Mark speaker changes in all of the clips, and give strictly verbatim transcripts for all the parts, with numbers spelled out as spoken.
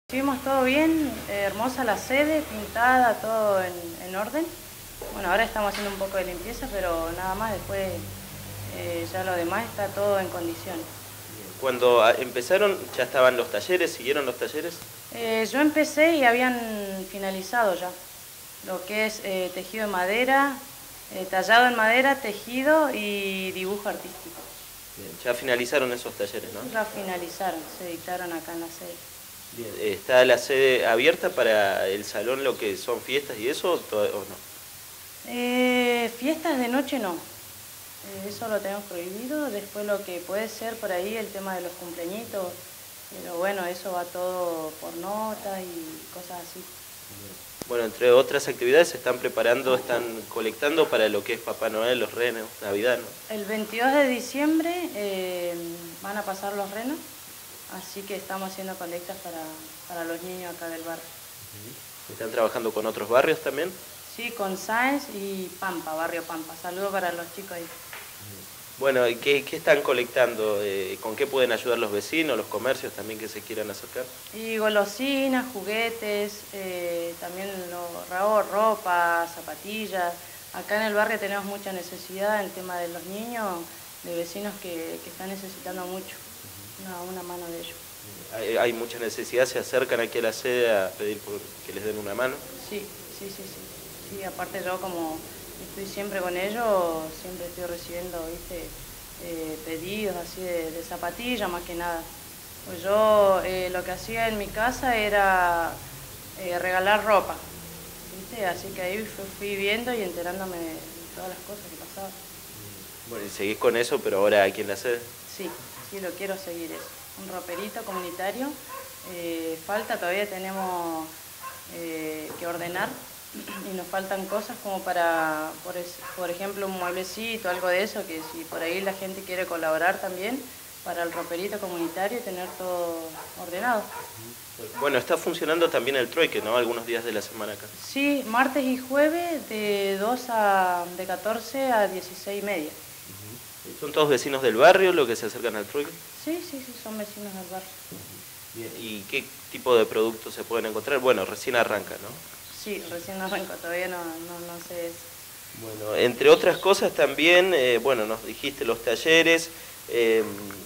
Speaker 1: Recibimos todo bien, eh, hermosa la sede, pintada, todo en, en orden. Bueno, ahora estamos haciendo un poco de limpieza, pero nada más, después eh, ya lo demás está todo en condiciones.
Speaker 2: Cuando a- empezaron, ¿ya estaban los talleres? ¿Siguieron los talleres?
Speaker 1: Eh, yo empecé y habían finalizado ya lo que es eh, tejido de madera, eh, tallado en madera, tejido y dibujo artístico.
Speaker 2: Bien, ya finalizaron esos talleres, ¿no?
Speaker 1: Ya finalizaron, se dictaron acá en la sede.
Speaker 2: Bien, ¿está la sede abierta para el salón, lo que son fiestas y eso, o to- o no?
Speaker 1: Eh, fiestas de noche no, eh, eso lo tenemos prohibido. Después lo que puede ser por ahí el tema de los cumpleañitos, pero bueno, eso va todo por nota y cosas así.
Speaker 2: Bueno, entre otras actividades se están preparando, están colectando para lo que es Papá Noel, los renos, Navidad, ¿no?
Speaker 1: El veintidós de diciembre eh, van a pasar los renos, así que estamos haciendo colectas para, para los niños acá del barrio.
Speaker 2: ¿Están trabajando con otros barrios también?
Speaker 1: Sí, con Sáenz y Pampa, barrio Pampa. Saludos para los chicos ahí.
Speaker 2: Bueno, ¿y ¿qué, qué están colectando? Eh, ¿Con qué pueden ayudar los vecinos, los comercios también que se quieran acercar?
Speaker 1: Y golosinas, juguetes, eh, también lo, ro- ropa, zapatillas. Acá en el barrio tenemos mucha necesidad en el tema de los niños, de vecinos que, que están necesitando mucho, una, una mano de ellos.
Speaker 2: Hay, hay mucha necesidad, se acercan aquí a la sede a pedir por, que les den una mano.
Speaker 1: Sí, sí, sí, sí. Sí, aparte yo como estoy siempre con ellos, siempre estoy recibiendo, viste, eh, pedidos así de, de zapatillas más que nada. Pues yo eh, lo que hacía en mi casa era eh, regalar ropa, viste, así que ahí fui, fui viendo y enterándome de todas las cosas que pasaban.
Speaker 2: Bueno, y seguís con eso, pero ahora aquí en la sede.
Speaker 1: Sí, sí, lo quiero seguir eso. Un roperito comunitario, eh, falta, todavía tenemos eh, que ordenar y nos faltan cosas como para, por, es- por ejemplo, un mueblecito, algo de eso, que si por ahí la gente quiere colaborar también para el roperito comunitario y tener todo ordenado.
Speaker 2: Bueno, está funcionando también el trueque, ¿no? Algunos días de la semana acá.
Speaker 1: Sí, martes y jueves de dos a, de catorce a dieciséis y media.
Speaker 2: ¿Son todos vecinos del barrio los que se acercan al trueque?
Speaker 1: Sí, sí, sí, son vecinos del barrio.
Speaker 2: Bien. ¿Y qué tipo de productos se pueden encontrar? Bueno, recién arranca, ¿no?
Speaker 1: Sí, recién arranco, todavía no, no, no sé eso.
Speaker 2: Bueno, entre otras cosas también, eh, bueno, nos dijiste los talleres, eh,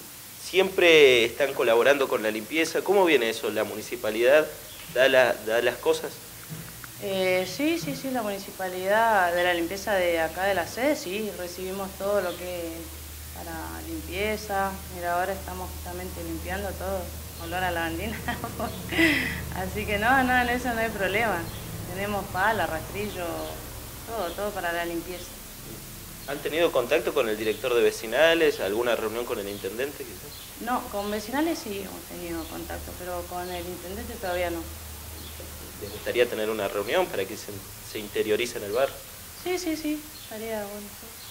Speaker 2: siempre están colaborando con la limpieza. ¿Cómo viene eso? ¿La municipalidad da, la, da las cosas?
Speaker 1: Eh, sí, sí, sí, la municipalidad de la limpieza de acá de la sede, sí, recibimos todo lo que es para limpieza. Mira, ahora estamos justamente limpiando todo, olor a lavandina. Así que no, no, en eso no hay problema. Tenemos pala, rastrillo, todo, todo para la limpieza.
Speaker 2: ¿Han tenido contacto con el director de vecinales? ¿Alguna reunión con el intendente quizás?
Speaker 1: No, con vecinales sí hemos tenido contacto, pero con el intendente todavía no.
Speaker 2: ¿Les gustaría tener una reunión para que se, se interioricen el bar?
Speaker 1: Sí, sí, sí, estaría bueno. Sí.